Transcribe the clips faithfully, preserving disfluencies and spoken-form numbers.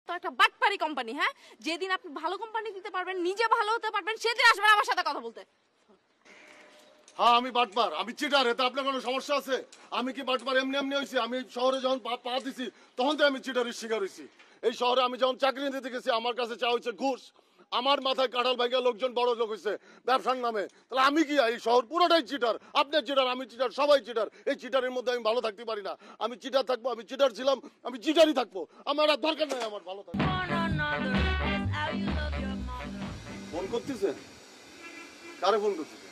তো একটা বাটপারি কোম্পানি। হ্যাঁ, যেদিন আপনি ভালো কোম্পানি দিতে পারবেন, নিজে ভালো হতে পারবেন, সেদিন আসবেন আমার সাথে কথা বলতে। হ্যাঁ আমি বাটপার, আমি চিটার, এতে আপনার কোনো সমস্যা আছে? আমি কি বাটপার এমনি এমনি হয়েছি? আমি শহরে যখন পা দিছি তখন তো আমি চিটারের শিকার হয়েছি। এই শহরে আমি যখন চাকরি নিতে গেছি আমার কাছে চা হচ্ছে ঘুষ, আমার মাথায় কাঁঠাল ভাঙা লোকজন বড় লোক হয়েছে ব্যবসার নামে। তাহলে আমি কি? এই শহর পুরোটাই চিটার, আপনার চিটার, আমি চিটার, সবাই চিটার। এই চিটারের মধ্যে আমি ভালো থাকতে পারি না। আমি চিটার থাকবো, আমি চিটার ছিলাম, আমি চিটারই থাকবো। আমার আর দরকার নাই আমার ভালো থাকবো। ফোন করতেছেন? কারে ফোন করতেছেন?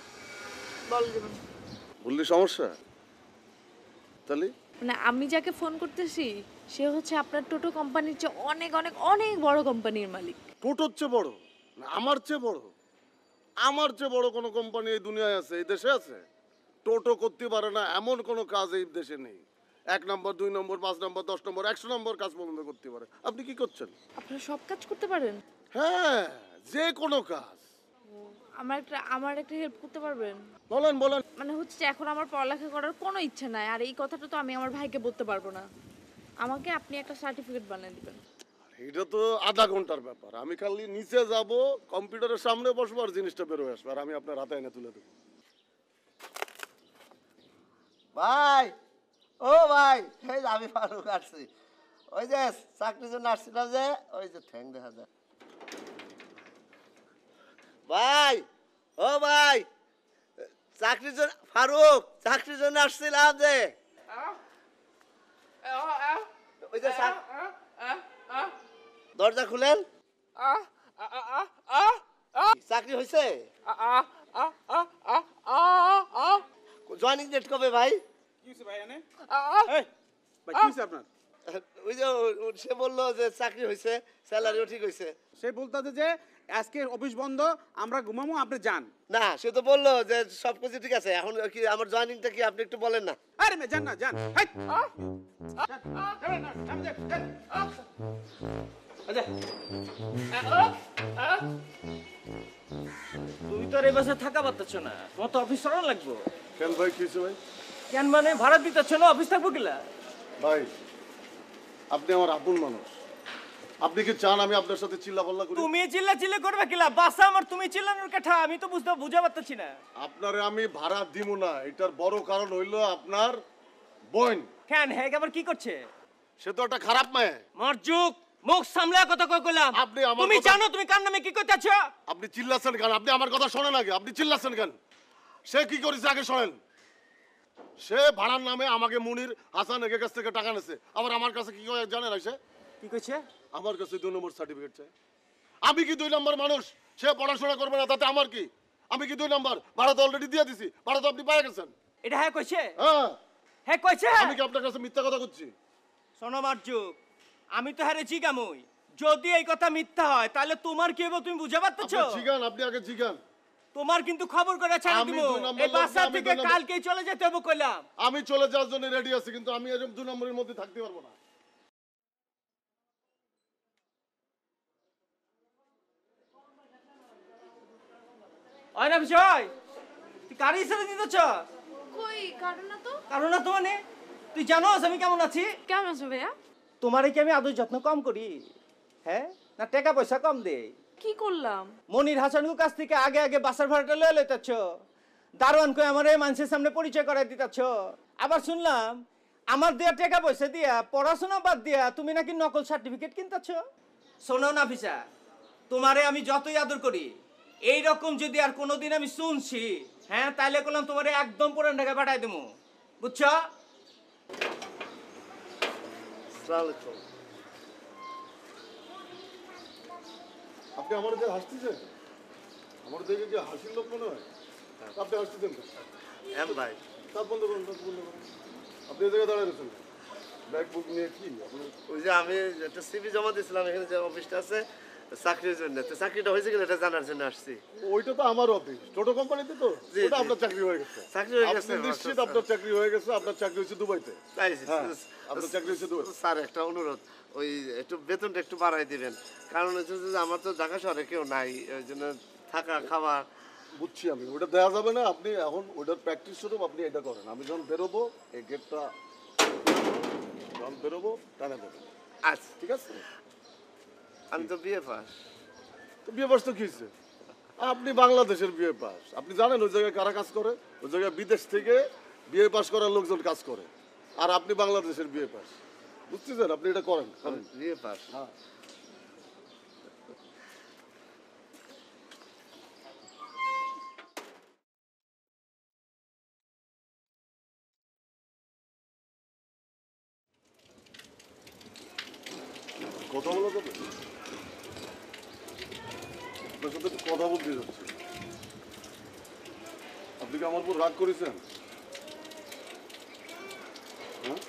বললি সমস্যা? তাহলে মানে আমি যাকে ফোন করতেছি সে হচ্ছে আপনার টোটো কোম্পানির চেয়ে অনেক অনেক অনেক বড় কোম্পানির মালিক। টোটোর চেয়ে বড়? না আমার চেয়ে বড়? আমার চেয়ে বড় কোনো কোম্পানি এই দুনিয়ায় আছে, এই দেশে আছে? টোটো করতে পারে না এমন কোনো কাজ এই দেশে নেই। এক নম্বর, দুই নম্বর, পাঁচ নম্বর, দশ নম্বর, একশো নম্বর কাজ পর্যন্ত করতে পারে। আপনি কি করছেন? আপনারা সব কাজ করতে পারেন? হ্যাঁ, যে কোনো কাজ। আমার একটা আমার একটা হেল্প করতে পারবেন? বলেন বলেন। মানে হচ্ছে যে এখন আমার পড়ালেখা করার কোনো ইচ্ছা নাই, আর এই কথাটা তো আমি আমার ভাইকে বলতে পারবো না। আমাকে আপনি একটা সার্টিফিকেট বানিয়ে দিবেন। এটা তো আধা ঘন্টার ব্যাপার। আমি খালি নিচে যাব, কম্পিউটারের সামনে বসবো, আর জিনিসটা বের হয়ে আসবে, আর আমি আপনার হাতে এনে তুলে দেবো। ভাই, ও ভাই, এই যে আমি ফারুক আসছি। ওই যে চাকরির জন্য আসছিলাম, যে ওই যে ঠ্যাং দেখা যায়। ভাই, ও ভাই, চাকরির জন্য, ফারুক চাকরির জন্য আসছিলাম যে। ওই যে দরজা খুলেন। চাকরি হয়েছে? জয়েনিং ডেট কবে ভাই? ওই যে সে বললো যে চাকরি হয়েছে, স্যালারিও ঠিক হয়েছে। সে বলতেছে যে আজকে অফিস বন্ধ, আমরা ঘুমাবো, আপনি যান। না, সে তো বললো যে সবকিছু ঠিক আছে। এখন কি আমার জয়েনিংটা কি আপনি একটু বলেন না? আরে মে যান না, যান। তুমি তো এই বাসায় থাকা পারতেছ না, তোমার তো অফিস সরান লাগবো। কেন ভাই, কি হয়েছে ভাই? কেন মানে ভাড়া দিতেছ না, অফিস থাকবো কিলা? ভাই আপনি আমার আপন মানুষ, আপনি কি চান আমি আপনার সাথে চিল্লা পাল্লা করি? তুমি চিল্লা চিল্লা করবে কিলা? বাসা আমার, তুমি চিল্লানোর কথা আমি তো বুঝতে বুঝা পারতেছি না। আপনারে আমি ভাড়া দিব না, এটার বড় কারণ হইলো আপনার বোন। কেন, হ্যাঁ আবার কি করছে? সে তো একটা খারাপ মেয়ে। মরজুক, মুখ সামলা কথা কই কইলাম। আপনি আমার তুমি কথা- জানো তুমি কার নামে কি কইতাছো? আপনি চিল্লাছেন কেন? আপনি আমার কথা শোনেন আগে, আপনি চিল্লাছেন কেন? সে কি করেছে আগে শোনেন। সে ভাড়ার নামে আমাকে মুনির হাসানের কাছ থেকে টাকা নিয়েছে, আবার আমার কাছে কি করে জানেন? সে কি কইছে? আমার কাছে দুই নম্বর সার্টিফিকেট চাই। আমি কি দুই নম্বর মানুষ? সে পড়াশোনা করবে না, তাতে আমার কি? আমি কি দুই নম্বর? ভাড়া তো অলরেডি দিয়ে দিছি, ভাড়া তো আপনি পেয়ে গেছেন। এটা হ্যাঁ কইছে? হ্যাঁ হ্যাঁ কইছে। আমি কি আপনার কাছে মিথ্যা কথা করছি? শোনো মারজুক, আমি তো হারে জিগামই, যদি এই কথা মিথ্যা হয় তাহলে তোমার কি হবে তুমি বুঝা পারতেছো? আপনি জিগান, আপনি আগে জিগান। তোমার কিন্তু খবর করে ছাড়া আমি দিব। দুই নম্বর এই লোক না, বাসা আমি থেকে দুই নম্বর- কালকেই চলে যেতে হবে কইলাম। আমি চলে যাওয়ার জন্য রেডি আছি, কিন্তু আমি এরকম দুই নম্বরের মধ্যে থাকতে পারবো না। হয় না বিষয়, তুই কার হিসাবে দিতেছ? কই কারণ না তো। কারণ না তো মানে তুই জানোস আমি কেমন আছি? কেমন আছো ভাইয়া? তোমারে কি আমি আদর যত্ন কম করি? হ্যাঁ, না টাকা পয়সা কম দেই? কি করলাম? মনির হাসানুর কাছ থেকে আগে আগে বাসার ভাড়াটা লয়ে লইতাছ, দারোয়ান কই আমারে মানুষের সামনে পরিচয় করাই দিতাছ। আবার শুনলাম আমার দেয়া টাকা পয়সা দিয়া পড়াশোনা বাদ দিয়া তুমি নাকি নকল সার্টিফিকেট কিনতাছ। শোনো না ফিসা, তোমারে আমি যতই আদর করি, এই রকম যদি আর কোনোদিন আমি শুনছি, হ্যাঁ তাইলে করলাম তোমারে একদম পুরান ঢাকা পাঠাই দেবো, বুঝছো? আপনি আমার দিকে হাসতেছেন? আমার দিকে কি হাসির লোক মনে হয়? আপনি হাসতেছেন কেন? এম ভাই, তার বন্ধ করুন, তার বন্ধ করুন। আপনি এই জায়গায় দাঁড়ায় রয়েছেন, ব্যাগ বুক নিয়ে কি? আপনি ওই যে আমি একটা সিভি জমা দিয়েছিলাম এখানে যে অফিসটা আছে চাকরির জন্য, তো চাকরিটা হয়েছে কিনা এটা জানার জন্য আসছি। ওইটা তো আমার অফিস, টোটো কোম্পানিতে তো। জি, ওটা জি। আপনার চাকরি হয়ে গেছে। চাকরি হয়ে গেছে? আপনি নিশ্চিত আপনার চাকরি হয়ে গেছে? আপনার চাকরি হয়েছে দুবাইতে। তাই? হ্যাঁ, আপনার চাকরি হয়েছে দুবাইতে। স্যার একটা অনুরোধ, ওই একটু বেতনটা একটু বাড়াই দিবেন, কারণ হচ্ছে যে আমার তো ঢাকা শহরে কেউ নাই, ওই জন্য থাকা খাওয়া। বুঝছি আমি, ওটা দেওয়া যাবে না। আপনি এখন ওটার প্র্যাকটিস স্বরূপ আপনি এটা করেন। আমি যখন বেরোবো এই গেটটা যখন বেরোবো টানা দেবেন। আচ্ছা ঠিক আছে? আমি তো বিয়ে পাস। তো বিয়ে পাস তো কি হয়েছে? আপনি বাংলাদেশের বিয়ে পাস, আপনি জানেন ওই জায়গায় কারা কাজ করে? ওই জায়গায় বিদেশ থেকে বিয়ে পাস করার লোকজন কাজ করে, আর আপনি বাংলাদেশের বিয়ে পাস। বুঝতেছেন? আপনি এটা করেন করেন। বিয়ে পাস। হ্যাঁ। কথা বলা যাবে? আপনার সাথে একটু কথা বলতে যাচ্ছি। আপনি কি আমার উপর রাগ করেছেন? হ্যাঁ?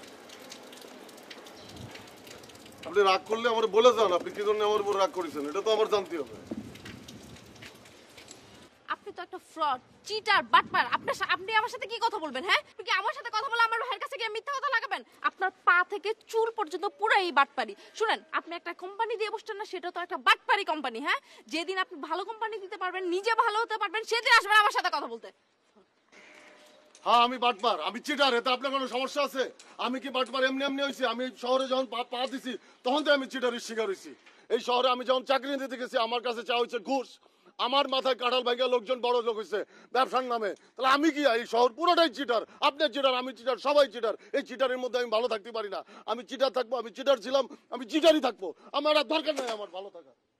আপনি রাগ করলে আমার বলে যান, আপনি কি জন্য আমার উপর রাগ করেছেন, এটা তো আমার জানতে হবে। আপনি তো একটা ফ্রড, চিটার, বাটপার। আপনি আপনি আমার সাথে কি কথা বলবেন? হ্যাঁ, আপনি কি আমার সাথে কথা বলে আমার ভাইয়ের কাছে গিয়ে মিথ্যা কথা লাগাবেন? আপনার পা থেকে চুল পর্যন্ত পুরাই বাটপারি। শুনেন, আপনি একটা কোম্পানি দিয়ে বসছেন না, সেটা তো একটা বাটপারি কোম্পানি। হ্যাঁ, যেদিন আপনি ভালো কোম্পানি দিতে পারবেন, নিজে ভালো হতে পারবেন, সেদিন আসবেন আমার সাথে কথা বলতে। হ্যাঁ আমি বাটবার, আমি চিটার, এতে আপনার কোনো সমস্যা আছে? আমি কি বাটবার এমনি এমনি হয়েছি? আমি শহরে যখন পা পা দিছি তখন তো আমি চিটারের শিকার হয়েছি। এই শহরে আমি যখন চাকরি নিতে গেছি আমার কাছে চা হয়েছে ঘুষ, আমার মাথায় কাঁঠাল ভাইগা লোকজন বড় লোক হয়েছে ব্যবসার নামে। তাহলে আমি কি, এই শহর পুরোটাই চিটার? আপনার চিটার, আমি চিটার, সবাই চিটার। এই চিটারের মধ্যে আমি ভালো থাকতে পারি না। আমি চিটার থাকবো, আমি চিটার ছিলাম, আমি চিটারই থাকবো। আমার আর দরকার নাই আমার ভালো থাকা।